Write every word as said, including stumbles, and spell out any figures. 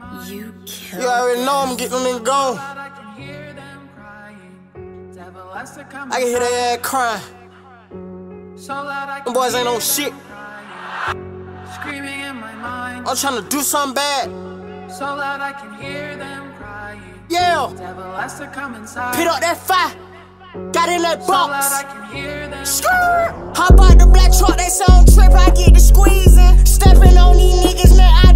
You killed You already know I'm getting them gone. I can hear their ass crying. Them boys ain't on shit. I'm trying to do something bad. So loud I can hear them crying. Yeah. Devil has to come inside. Pit up that fire. Got in that So loud box. I can hear them. Skirt. Hop out the black truck, they say I'm trip. I get the squeezing. Stepping on these niggas, man. I